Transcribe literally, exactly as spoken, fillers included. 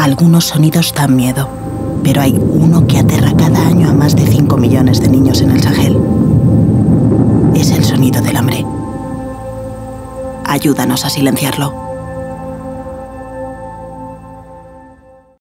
Algunos sonidos dan miedo, pero hay uno que aterra cada año a más de cinco millones de niños en el Sahel. Es el sonido del hambre. Ayúdanos a silenciarlo.